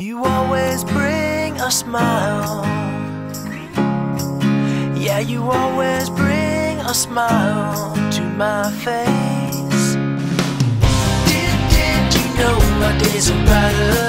You always bring a smile. Yeah, you always bring a smile to my face. Did you know my days are brighter